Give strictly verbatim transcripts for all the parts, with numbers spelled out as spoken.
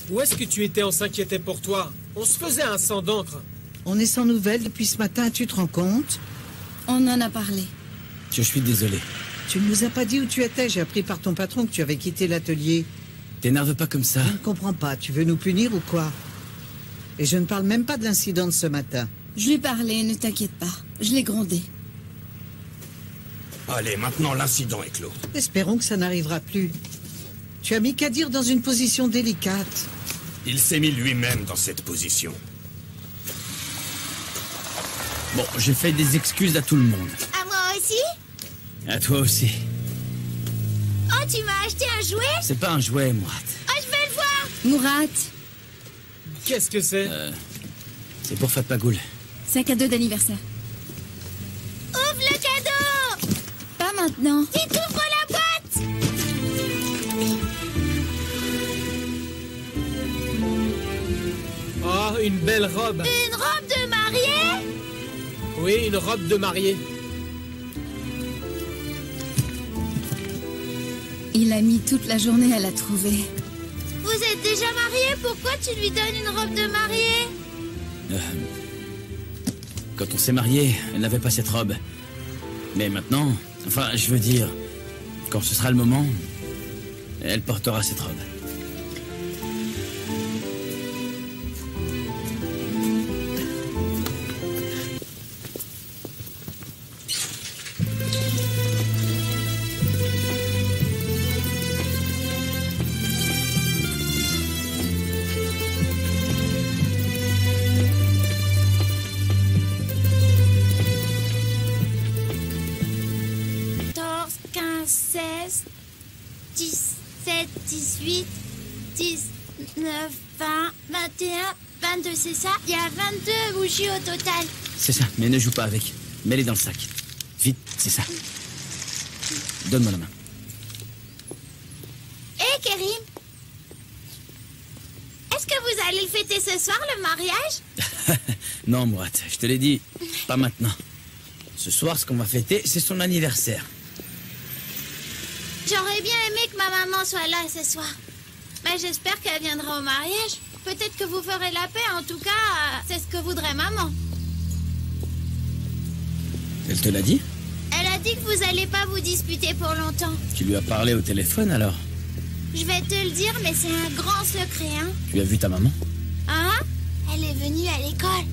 Où est-ce que tu étais? On s'inquiétait pour toi. On se faisait un sang d'encre. On est sans nouvelles depuis ce matin, tu te rends compte? On en a parlé. Je suis désolé. Tu ne nous as pas dit où tu étais, j'ai appris par ton patron que tu avais quitté l'atelier. T'énerve pas comme ça. Je ne comprends pas, tu veux nous punir ou quoi? Et je ne parle même pas de l'incident de ce matin. Je lui ai parlé, ne t'inquiète pas. Je l'ai grondé. Allez, maintenant l'incident est clos. Espérons que ça n'arrivera plus. Tu as mis Kadir dans une position délicate. Il s'est mis lui-même dans cette position. Bon, je fais des excuses à tout le monde. À moi aussi? À toi aussi. Oh, tu m'as acheté un jouet? C'est pas un jouet, Mourat. Oh, je veux le voir! Mourat, Qu'est-ce que c'est? Euh, c'est pour Fatmagoul. c'est un cadeau d'anniversaire. Ouvre le cadeau! Pas maintenant. Vite, ouvre la boîte! Oh, une belle robe. Une robe de mariée? Oui, une robe de mariée. Il a mis toute la journée à la trouver. Vous êtes déjà mariés? Pourquoi tu lui donnes une robe de mariée? Euh, quand on s'est mariés, elle n'avait pas cette robe. Mais maintenant, enfin, je veux dire, quand ce sera le moment, elle portera cette robe. quatorze, quinze, seize, dix-sept, dix-huit, dix-neuf, vingt, vingt et un, vingt-deux, c'est ça? Il y a vingt-deux bougies au total. C'est ça, mais ne joue pas avec. Mets-les dans le sac. Vite, c'est ça. Donne-moi la main. Hé, Kérim, est-ce que vous allez le fêter ce soir, le mariage? Non, Mourat, je te l'ai dit, pas maintenant. Ce soir, ce qu'on va fêter, c'est son anniversaire. J'aurais bien aimé que ma maman soit là ce soir. Mais j'espère qu'elle viendra au mariage. Peut-être que vous ferez la paix, en tout cas, euh, c'est ce que voudrait maman. Elle te l'a dit? Elle a dit que vous allez pas vous disputer pour longtemps. Tu lui as parlé au téléphone alors? Je vais te le dire, mais c'est un grand secret, hein? Tu as vu ta maman? Hein? Elle est venue à l'école.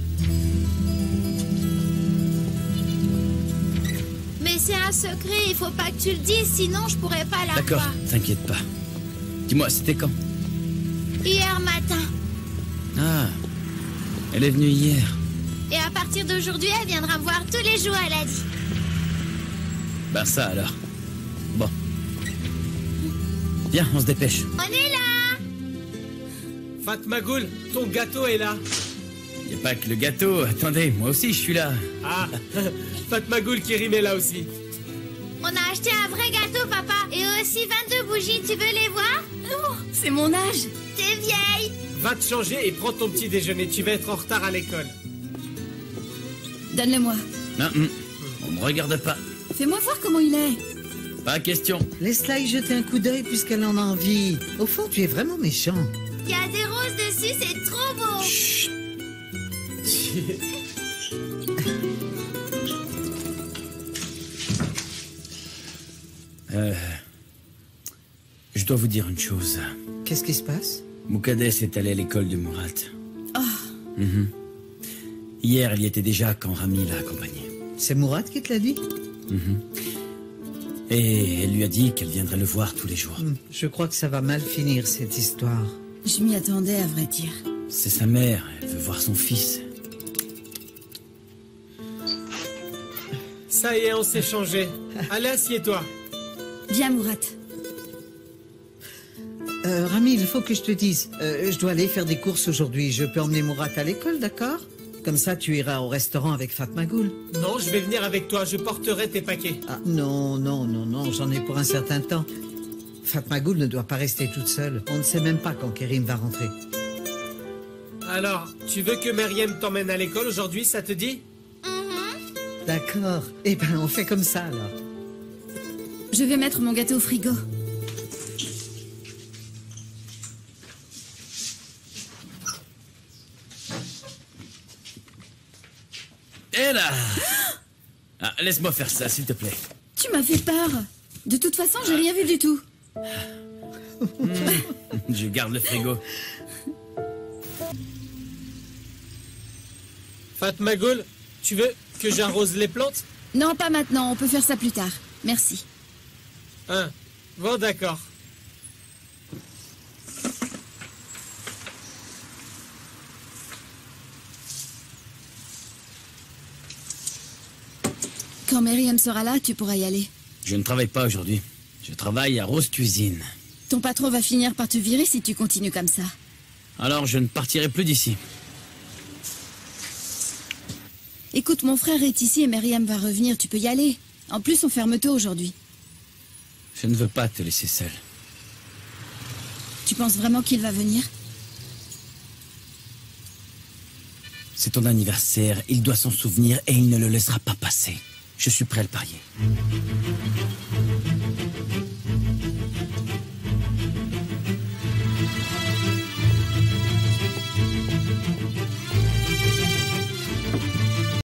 Mais c'est un secret, il faut pas que tu le dises, sinon je pourrais pas la D'accord, voir. t'inquiète pas. Dis-moi, c'était quand? Hier matin. Ah, elle est venue hier. Et à partir d'aujourd'hui, elle viendra me voir tous les jours, elle a dit. Ben ça alors. Bon. Viens, on se dépêche. On est là! Fatmagoul, ton gâteau est là. Y a pas que le gâteau. Attendez, moi aussi je suis là. Ah, Fatmagoul qui est là aussi. On a acheté un vrai gâteau, papa. Et aussi vingt-deux bougies, tu veux les voir? Oh, c'est mon âge. T'es vieille. Va te changer et prends ton petit déjeuner. Tu vas être en retard à l'école. Donne-le-moi. Non, hum, on me regarde pas. Fais-moi voir comment il est. Pas question. Laisse-la y jeter un coup d'œil puisqu'elle en a envie. Au fond, tu es vraiment méchant. Il y a des roses dessus, c'est trop beau. Chut. Euh, je dois vous dire une chose. Qu'est-ce qui se passe? Moukades est allé à l'école de Mourat. Oh, Mhm. Hier, elle y était déjà quand Rami l'a accompagnée. C'est Mourad qui te l'a dit? Mhm. Et elle lui a dit qu'elle viendrait le voir tous les jours. Hmm, Je crois que ça va mal finir, cette histoire. je m'y attendais, à vrai dire. C'est sa mère, elle veut voir son fils. Ça y est, on s'est changé. Allez, assieds-toi. Viens, Mourat. Euh, Rami, il faut que je te dise. euh, je dois aller faire des courses aujourd'hui. Je peux emmener Mourad à l'école, d'accord? Comme ça, tu iras au restaurant avec Fatmagoul. Non, je vais venir avec toi. Je porterai tes paquets. Ah, non, non, non, non, j'en ai pour un certain temps. Fatmagoul ne doit pas rester toute seule. On ne sait même pas quand Kérim va rentrer. Alors, tu veux que Meriem t'emmène à l'école aujourd'hui, ça te dit? D'accord. Eh ben, on fait comme ça, alors. Je vais mettre mon gâteau au frigo. est là. Ah, laisse-moi faire ça, s'il te plaît. Tu m'as fait peur. De toute façon, j'ai rien vu du tout. Je garde le frigo. Fatmagul, tu veux que j'arrose les plantes? Non, pas maintenant. On peut faire ça plus tard. Merci. Hein. Bon, d'accord. Quand Myriam sera là, tu pourras y aller. Je ne travaille pas aujourd'hui. Je travaille à Rose Cuisine. Ton patron va finir par te virer si tu continues comme ça. Alors je ne partirai plus d'ici. Écoute, mon frère est ici et Myriam va revenir. Tu peux y aller. En plus, on ferme tôt aujourd'hui. Je ne veux pas te laisser seul. Tu penses vraiment qu'il va venir? C'est ton anniversaire, il doit s'en souvenir et il ne le laissera pas passer. Je suis prêt à le parier.